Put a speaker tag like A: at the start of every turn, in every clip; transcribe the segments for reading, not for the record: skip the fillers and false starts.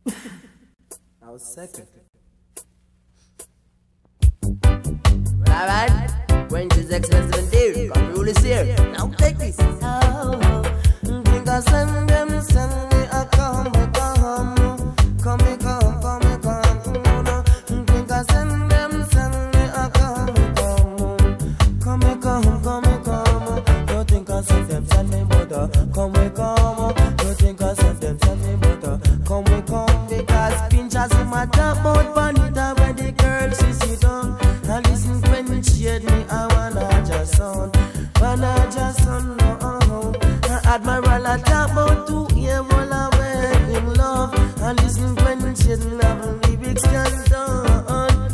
A: I was second. Alright, when she's expensive and dear, come rule is here. Now take this. Oh, think I send me a come. Come, think I send me a come. Don't think I send me butter. Come, don't think I send me butter. Come, because pinchers in my top about bonita when the girl she sit down and listen when she heard me. I wanna just son, no. Admiral I talk about two evil away in love and listen when she love lyrics can done.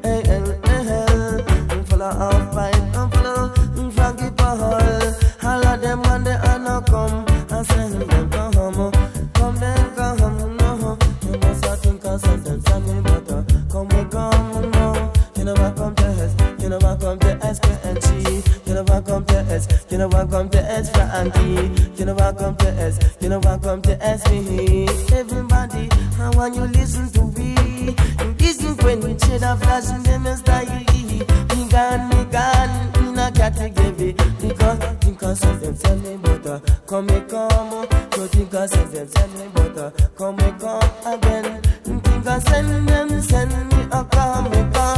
A: Hey, full of fight, I'm full of Frankie Paul. All of them when they are not come and send them come then come, no. You must have think of something, send me butter. Come, no. You never come to S, you never come to SPNG. You never come to S, you never come to S Frankie. You never come to S, you never come to S me. Everybody, I want you listen to me. Listen when we shade a flash in them style. Me gone, me not got to give it. Because of them send me butter. Come, you think I send me butter. Come again. Think I send me a come.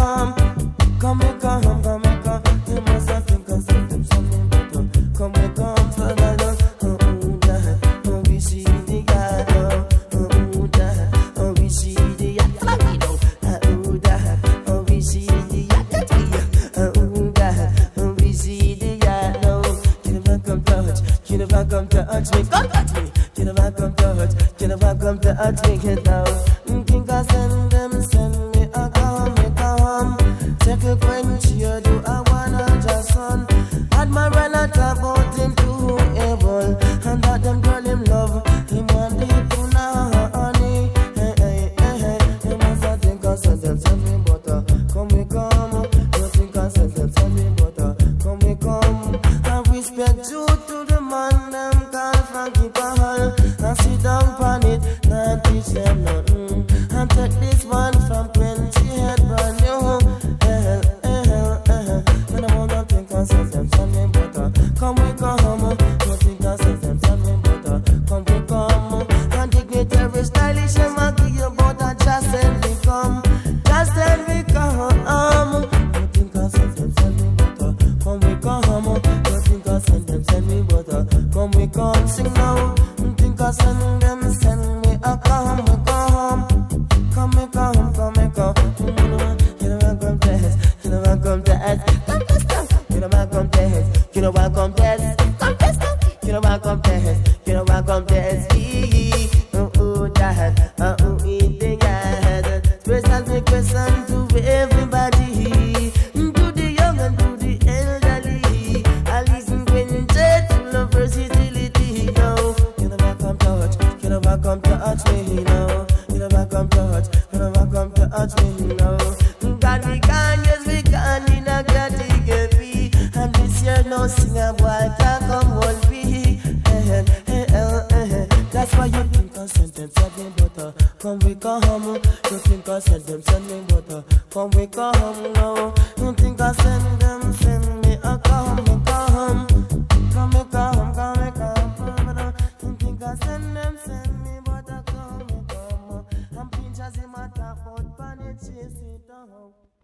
A: You must have think I send me butter. Come, so that we see the God. We see the we see the we see the you never come touch me, come touch me. You never come touch me now. Think I send me a come. Take a quench, you do I wanna just son. Admiral I talk about him too able, and that them girl him love, him want people now honey. Hey, you must have think I send me butter. Come, you think I send me butter. Come, I respect you to the man them call Frankie Paul. And sit down on it, not teach them nothing. And take this one from when she had brand new. When I wanna think I send me butter. Come, don't think I send me butter. Come, and dignitary stylish and make you butter. Just send me come. Don't think I send me butter. Come, don't think I send me butter. Come, sing now. Think I send me a come. You never come test. You never come test. You never come test. You never come test. You never come test. You never come test. Special big question to everybody, to the young and to the elderly. I listen when you say to love versatility. No, you never come touch. You never come touch me. No, you never come touch. You never come touch me. No, God we can, yes we can in a category. And this year no singer boy can come hold me. That's why you think I send me butter. Come, you think I send me butter. Come, no. You think I send me a come. You think I send me butter. Come. I'm pinchers in my top, but pan it chase it down.